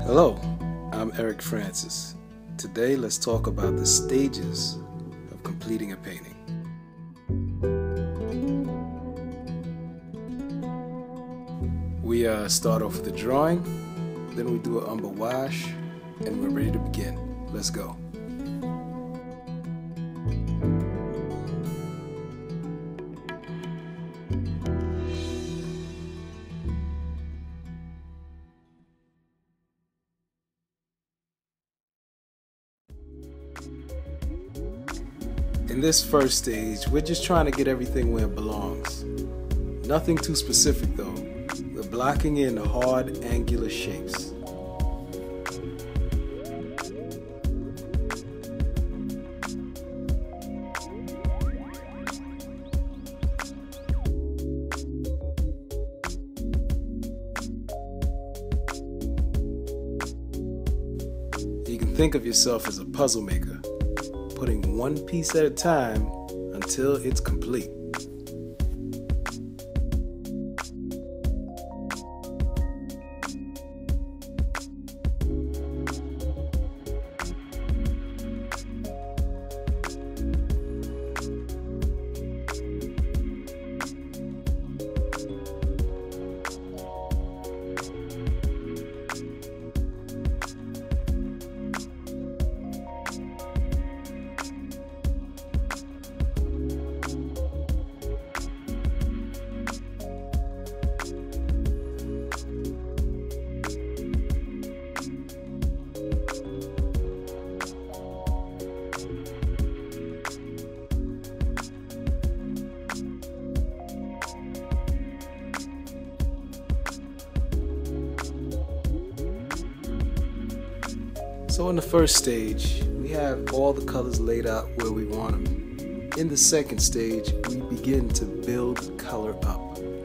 Hello, I'm Eric Francis. Today let's talk about the stages of completing a painting. We start off with the drawing, then we do an umber wash, and we're ready to begin. Let's go. In this first stage, we're just trying to get everything where it belongs. Nothing too specific though. We're blocking in hard, angular shapes. You can think of yourself as a puzzle maker, putting one piece at a time until it's complete. So in the first stage, we have all the colors laid out where we want them. In the second stage, we begin to build color up.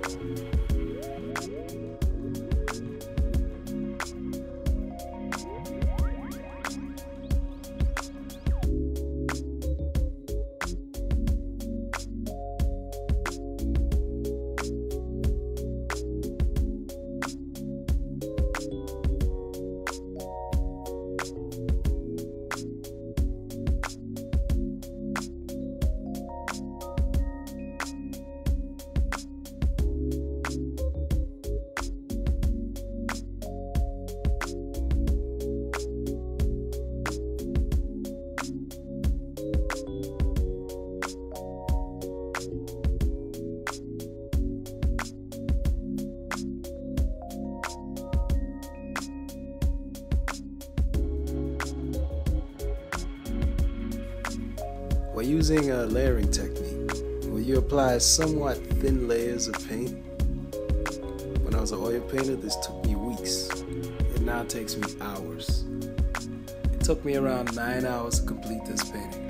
We're using a layering technique where you apply somewhat thin layers of paint. When I was an oil painter, this took me weeks. It now takes me hours. It took me around 9 hours to complete this painting.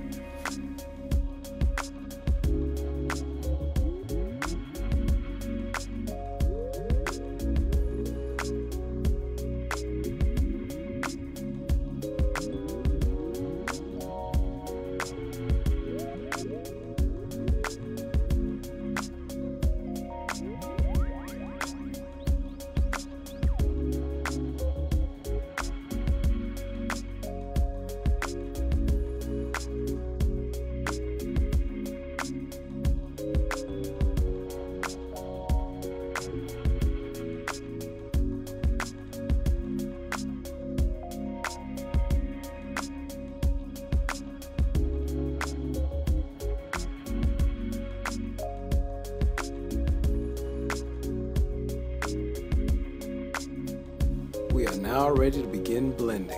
We are now ready to begin blending.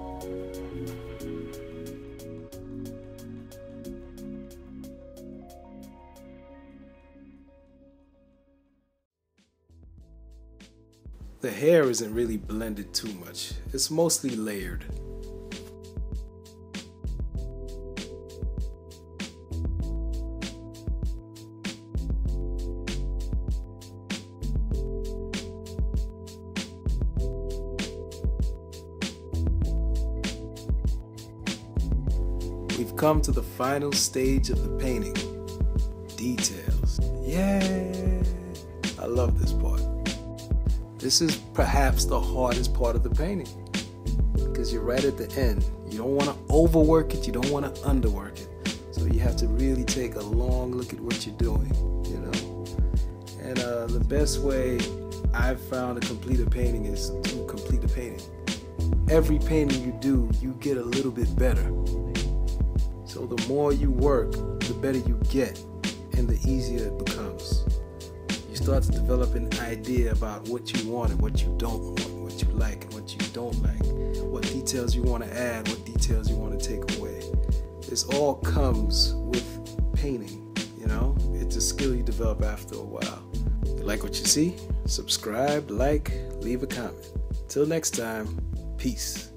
The hair isn't really blended too much. It's mostly layered. We've come to the final stage of the painting. Details. Yay! I love this part. This is perhaps the hardest part of the painting because you're right at the end. You don't want to overwork it, you don't want to underwork it. So you have to really take a long look at what you're doing, you know. And the best way I've found to complete a painting is to complete a painting. Every painting you do, you get a little bit better. So the more you work, the better you get, and the easier it becomes. You start to develop an idea about what you want and what you don't want, what you like and what you don't like, what details you want to add, what details you want to take away. This all comes with painting, you know? It's a skill you develop after a while. If you like what you see, subscribe, like, leave a comment. Till next time, peace.